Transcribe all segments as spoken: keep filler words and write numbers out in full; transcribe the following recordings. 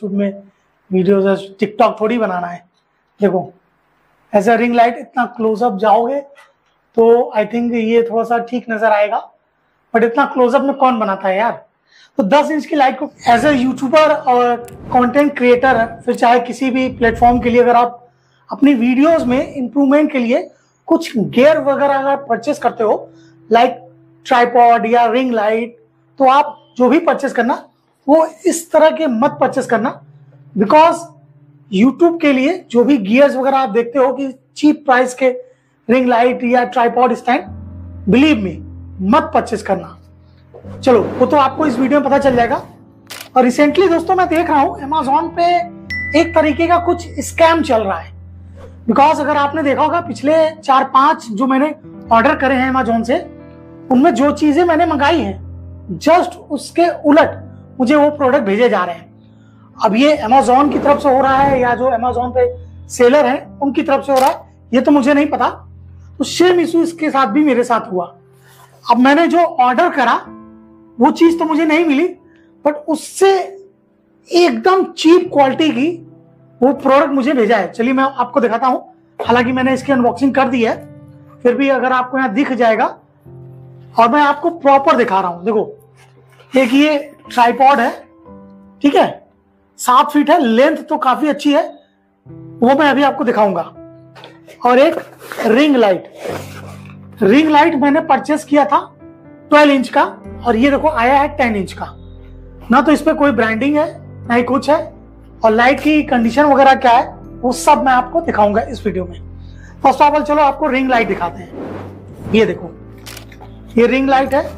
YouTube में videos, TikTok थोड़ी बनाना है। देखो ऐसा रिंग लाइट इतना क्लोजअप जाओगे तो आई थिंक ये थोड़ा सा ठीक नजर आएगा, बट इतना क्लोजअप में कौन बनाता है यार। तो दस इंच की लाइट को एज ए यूट्यूबर और कंटेंट क्रिएटर, फिर चाहे किसी भी प्लेटफॉर्म के लिए, अगर आप अपनी वीडियोस में इंप्रूवमेंट के लिए कुछ गियर वगैरह अगर परचेस करते हो, लाइक ट्राइपॉड या रिंग लाइट, तो आप जो भी परचेस करना वो इस तरह के मत परचेस करना, बिकॉज यूट्यूब के लिए जो भी गियर्स वगैरह आप देखते हो कि चीप प्राइस के रिंग लाइट या ट्राइपॉड स्टैंड, बिलीव मी मत परचेस करना। चलो वो तो आपको इस वीडियो में पता चल जाएगा। और रिसेंटली दोस्तों मैं देख रहा हूं अमेज़न पे एक तरीके का कुछ स्कैम चल रहा है, बिकॉज अगर आपने देखा होगा पिछले चार पांच जो मैंने ऑर्डर करे हैं अमेज़न से, उनमें जो चीजें मैंने मंगाई हैं जस्ट उसके उलट मुझे वो प्रोडक्ट भेजे जा रहे हैं। अब ये अमेज़न की तरफ से हो रहा है या जो अमेज़न पे सेलर हैं उनकी तरफ से हो रहा है, ये तो मुझे नहीं पता। तो सेम इशू इसके साथ भी मेरे साथ हुआ। अब मैंने जो ऑर्डर करा वो चीज तो मुझे नहीं मिली, बट उससे एकदम चीप क्वालिटी की वो प्रोडक्ट मुझे भेजा है। चलिए मैं आपको दिखाता हूं, हालांकि मैंने इसकी अनबॉक्सिंग कर दी है, फिर भी अगर आपको यहाँ दिख जाएगा। और मैं आपको प्रॉपर दिखा रहा हूं। देखो एक ये ट्राइपॉड है, ठीक है, सात फीट है, लेंथ तो काफी अच्छी है, वो मैं अभी आपको दिखाऊंगा। और एक रिंग लाइट, रिंग लाइट मैंने परचेस किया था ट्वेल्व इंच का, और ये देखो आया है टेन इंच का। ना तो इस पे कोई ब्रांडिंग है ना ही कुछ है, और लाइट की कंडीशन वगैरह क्या है वो सब मैं आपको दिखाऊंगा इस वीडियो में। फर्स्ट ऑफ ऑल चलो आपको रिंग लाइट दिखाते हैं। ये देखो ये रिंग लाइट है,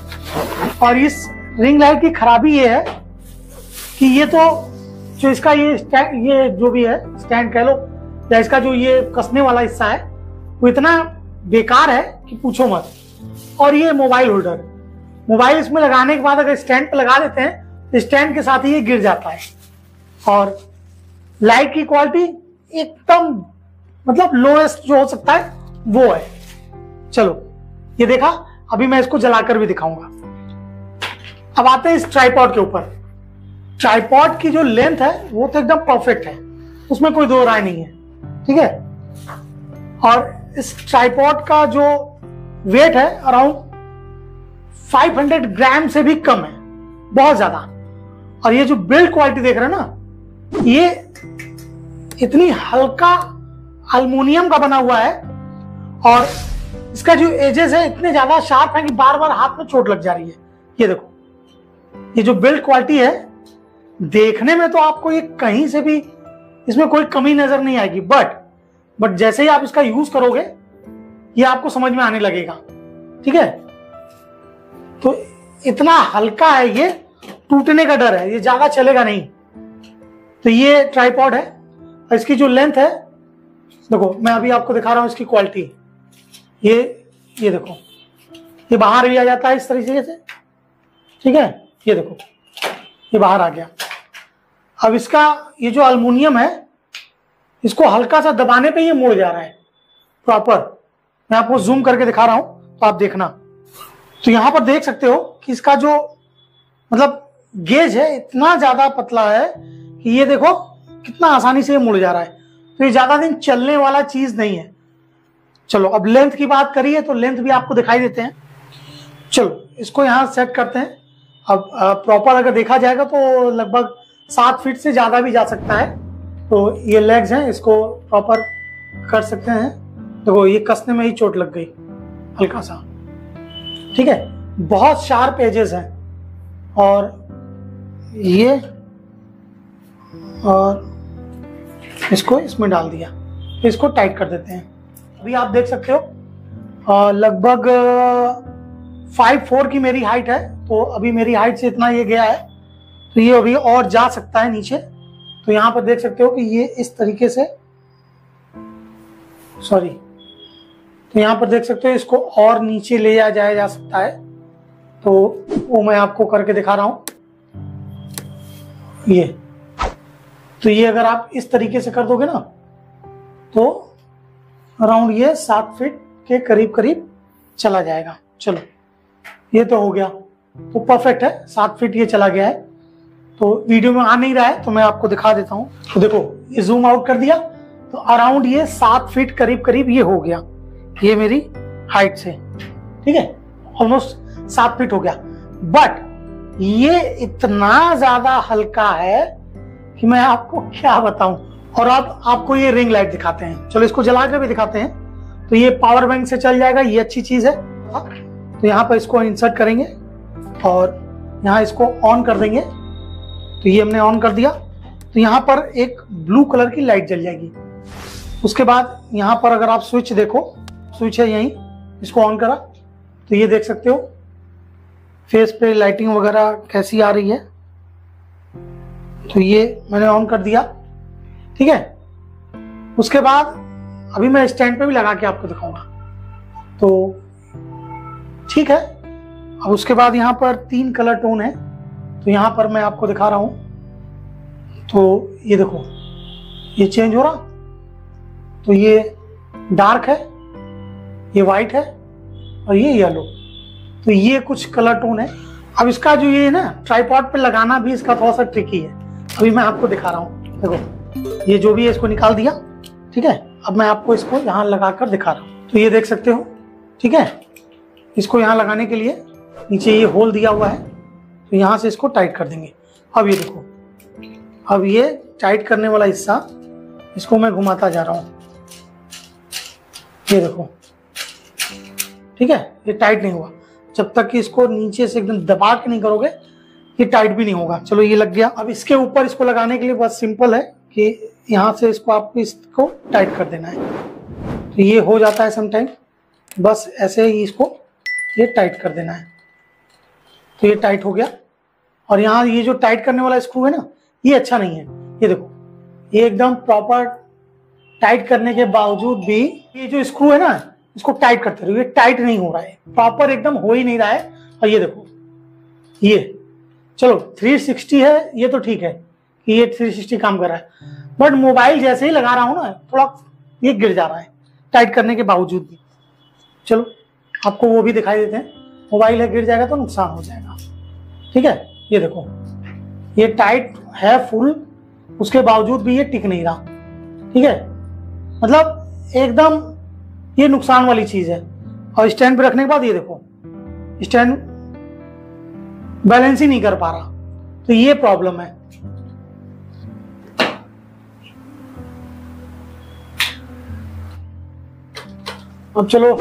और इस रिंग लाइट की खराबी ये है कि ये तो जो इसका ये स्टैंड, ये जो भी है स्टैंड कह लो, या इसका जो ये कसने वाला हिस्सा है वो इतना बेकार है कि पूछो मत। और ये मोबाइल होल्डर, मोबाइल इसमें लगाने के बाद अगर स्टैंड पे लगा देते हैं तो स्टैंड के साथ ही ये गिर जाता है। और लाइट की क्वालिटी एकदम मतलब लोएस्ट जो हो सकता है वो है। चलो ये देखा, अभी मैं इसको जलाकर भी दिखाऊंगा। अब आते हैं इस ट्राइपॉड के ऊपर। ट्राइपॉड की जो लेंथ है वो तो एकदम परफेक्ट है, उसमें कोई दो राय नहीं है, ठीक है। और इस ट्राइपॉड का जो वेट है अराउंड पाँच सौ ग्राम से भी कम है, बहुत ज्यादा। और ये जो बिल्ड क्वालिटी देख रहे हैं ना, ये इतनी हल्का एल्युमिनियम का बना हुआ है, और इसका जो एजेस है इतने ज्यादा शार्प है कि बार बार हाथ में चोट लग जा रही है। ये देखो ये जो बिल्ड क्वालिटी है, देखने में तो आपको ये कहीं से भी इसमें कोई कमी नजर नहीं आएगी, बट बट जैसे ही आप इसका यूज करोगे ये आपको समझ में आने लगेगा, ठीक है। तो इतना हल्का है, ये टूटने का डर है, ये ज्यादा चलेगा नहीं। तो ये ट्राइपॉड है, और इसकी जो लेंथ है देखो, मैं अभी आपको दिखा रहा हूं इसकी क्वालिटी। ये ये देखो ये बाहर भी आ जाता है इस तरीके से, ठीक है। ये देखो ये बाहर आ गया। अब इसका ये जो एल्युमिनियम है, इसको हल्का सा दबाने पे ये मुड़ जा रहा है प्रॉपर। मैं आपको जूम करके दिखा रहा हूं तो आप देखना। तो यहां पर देख सकते हो कि इसका जो मतलब गेज है इतना ज्यादा पतला है कि ये देखो कितना आसानी से ये मुड़ जा रहा है। तो ये ज्यादा दिन चलने वाला चीज नहीं है। चलो अब लेंथ की बात करिए तो लेंथ भी आपको दिखाई देते हैं। चलो इसको यहां सेट करते हैं। अब प्रॉपर अगर देखा जाएगा तो लगभग सात फीट से ज्यादा भी जा सकता है। तो ये लेग्स हैं, इसको प्रॉपर कर सकते हैं। देखो ये कसने में ही चोट लग गई हल्का सा, ठीक है। बहुत शार्प एजेस हैं, और ये और इसको इसमें डाल दिया, तो इसको टाइट कर देते हैं। अभी आप देख सकते हो लगभग फाइव फोर की मेरी हाइट है, तो अभी मेरी हाइट से इतना ये गया है, तो ये अभी और जा सकता है नीचे। तो यहाँ पर देख सकते हो कि ये इस तरीके से, सॉरी, तो यहाँ पर देख सकते हो इसको और नीचे ले जाया जाया जा सकता है। तो वो मैं आपको करके दिखा रहा हूं। ये तो ये अगर आप इस तरीके से कर दोगे ना, तो अराउंड ये सात फीट के करीब करीब चला जाएगा। चलो ये तो हो गया, तो परफेक्ट है, सात फीट ये चला गया है। तो वीडियो में आ नहीं रहा है तो मैं आपको दिखा देता हूँ। तो देखो ये जूम आउट कर दिया तो अराउंड ये सात फीट करीब करीब ये हो गया, ये मेरी हाइट से, ठीक है, ऑलमोस्ट सात फीट हो गया। बट ये इतना ज्यादा हल्का है कि मैं आपको क्या बताऊं। और अब आपको ये रिंग लाइट दिखाते हैं, चलो इसको जला कर भी दिखाते हैं। तो ये पावर बैंक से चल जाएगा, ये अच्छी चीज है। तो यहाँ पर इसको इंसर्ट करेंगे और यहाँ इसको ऑन कर देंगे। तो ये हमने ऑन कर दिया तो यहाँ पर एक ब्लू कलर की लाइट जल जाएगी। उसके बाद यहाँ पर अगर आप स्विच देखो, स्विच है यहीं, इसको ऑन करा तो ये देख सकते हो फेस पे लाइटिंग वगैरह कैसी आ रही है। तो ये मैंने ऑन कर दिया, ठीक है। उसके बाद अभी मैं स्टैंड पे भी लगा के आपको दिखाऊंगा, तो ठीक है। अब उसके बाद यहाँ पर तीन कलर टोन है, तो यहाँ पर मैं आपको दिखा रहा हूं। तो ये देखो ये चेंज हो रहा, तो ये डार्क है, ये वाइट है और ये येलो। तो ये कुछ कलर टोन है। अब इसका जो ये ना ट्राइपॉड पे लगाना भी इसका थोड़ा सा ट्रिकी है, अभी मैं आपको दिखा रहा हूँ। देखो ये जो भी है इसको निकाल दिया, ठीक है। अब मैं आपको इसको यहाँ लगाकर दिखा रहा हूँ। तो ये देख सकते हो, ठीक है। इसको यहाँ लगाने के लिए नीचे ये होल दिया हुआ है, तो यहाँ से इसको टाइट कर देंगे। अब ये देखो, अब ये टाइट करने वाला हिस्सा इसको मैं घुमाता जा रहा हूँ, ये देखो, ठीक है। ये टाइट नहीं हुआ, जब तक कि इसको नीचे से एकदम दबा के नहीं करोगे ये टाइट भी नहीं होगा। चलो ये लग गया। अब इसके ऊपर इसको लगाने के लिए बस सिंपल है कि यहाँ से इसको आपको इसको टाइट कर देना है। तो ये हो जाता है समटाइम, बस ऐसे ही इसको ये टाइट कर देना है। तो ये टाइट हो गया। और यहाँ ये जो टाइट करने वाला स्क्रू है ना, ये अच्छा नहीं है। ये देखो ये एकदम प्रॉपर टाइट करने के बावजूद भी ये जो स्क्रू है ना, इसको टाइट करते रहो, ये टाइट नहीं हो रहा है, प्रॉपर एकदम हो ही नहीं रहा है। और ये देखो ये चलो तीन सौ साठ है, ये तो ठीक है कि ये तीन सौ साठ काम कर रहा है, बट मोबाइल जैसे ही लगा रहा हूं ना थोड़ा ये गिर जा रहा है टाइट करने के बावजूद भी। चलो आपको वो भी दिखाई देते हैं। मोबाइल है गिर जाएगा तो नुकसान हो जाएगा, ठीक है। ये देखो ये टाइट है फुल, उसके बावजूद भी ये टिक नहीं रहा, ठीक है। मतलब एकदम ये नुकसान वाली चीज है। और स्टैंड पे रखने के बाद ये देखो स्टैंड बैलेंस ही नहीं कर पा रहा, तो ये प्रॉब्लम है। अब चलो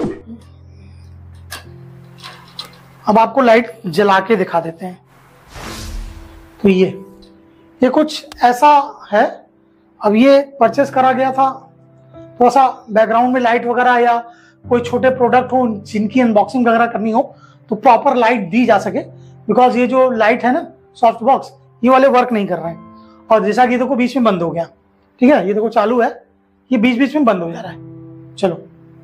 अब आपको लाइट जला के दिखा देते हैं। तो ये ये कुछ ऐसा है। अब ये परचेस करा गया था, थोड़ा सा बैकग्राउंड में लाइट वगैरह या कोई छोटे प्रोडक्ट हो जिनकी अनबॉक्सिंग वगैरह करनी हो तो प्रॉपर लाइट दी जा सके, बिकॉज ये जो लाइट है ना सॉफ्ट बॉक्स, ये वाले वर्क नहीं कर रहे हैं। और जैसा कि देखो बीच में बंद हो गया, ठीक है। ये देखो चालू है, ये बीच बीच में बंद हो जा रहा है। चलो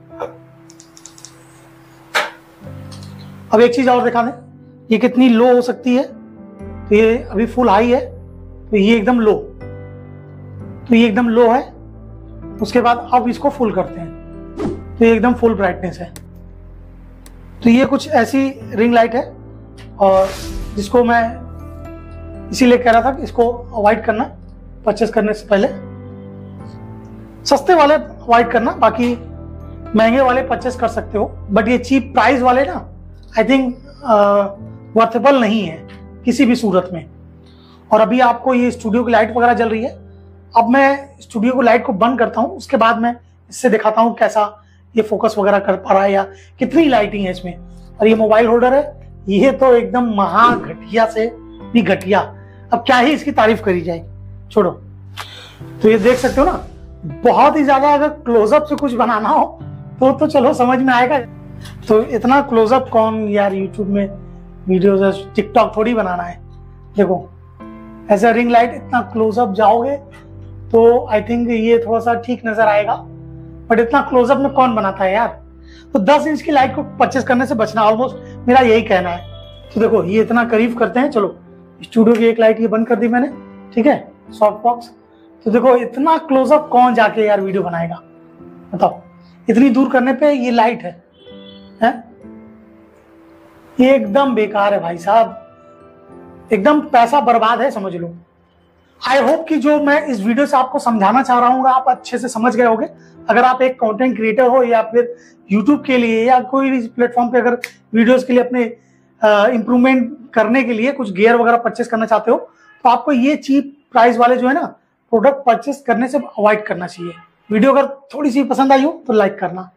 अब एक चीज और दिखा दें, ये कितनी लो हो सकती है। तो ये अभी फुल हाई है, तो ये एकदम लो, तो ये एकदम लो है। उसके बाद अब इसको फुल करते हैं तो ये एकदम फुल ब्राइटनेस है। तो ये कुछ ऐसी रिंग लाइट है और जिसको मैं इसीलिए कह रहा था कि इसको अवॉइड करना परचेस करने से पहले। सस्ते वाले अवॉइड करना, बाकी महंगे वाले परचेस कर सकते हो, बट ये चीप प्राइस वाले ना आई थिंक वर्थेबल नहीं है किसी भी सूरत में। और अभी आपको ये स्टूडियो की लाइट वगैरह जल रही है। अब मैं स्टूडियो को लाइट को बंद करता हूँ, उसके बाद मैं इससे दिखाता हूँ कैसा ये फोकस वगैरह कर पा रहा है या कितनी लाइटिंग है इसमें। और ये मोबाइल होल्डर है, ये तो एकदम महा घटिया से भी घटिया, अब क्या ही इसकी तारीफ करी जाए, छोड़ो। तो ये देख सकते हो ना, बहुत ही ज्यादा अगर क्लोजअप से कुछ बनाना हो तो तो चलो समझ में आएगा। तो इतना क्लोजअप कौन यार यूट्यूब में वीडियोस, टिकटॉक थोड़ी बनाना है। देखो ऐसा रिंग लाइट इतना क्लोजअप जाओगे तो आई थिंक ये थोड़ा सा ठीक नजर आएगा, बट इतना क्लोजअप में कौन बनाता है यार। तो दस इंच की लाइट को परचेस करने से बचना, ऑलमोस्ट मेरा यही कहना है। तो देखो ये इतना करीब करते हैं। चलो स्टूडियो की एक लाइट ये बंद कर दी मैंने, ठीक है, सॉफ्ट बॉक्स। तो देखो इतना क्लोजअप कौन जाके यार वीडियो बनाएगा, बताओ। इतनी दूर करने पे ये लाइट है, है? ये एकदम बेकार है भाई साहब। एकदम पैसा बर्बाद है, समझ लो। आई होप कि जो मैं इस वीडियो से आपको समझाना चाह रहा हूँ आप अच्छे से समझ गए होंगे। अगर आप एक कंटेंट क्रिएटर हो या फिर यूट्यूब के लिए या कोई भी प्लेटफॉर्म पे अगर वीडियोस के लिए अपने इंप्रूवमेंट करने के लिए कुछ गियर वगैरह परचेस करना चाहते हो तो आपको ये चीप प्राइस वाले जो है ना प्रोडक्ट परचेस करने से अवॉइड करना चाहिए। वीडियो अगर थोड़ी सी पसंद आई हो तो लाइक करना।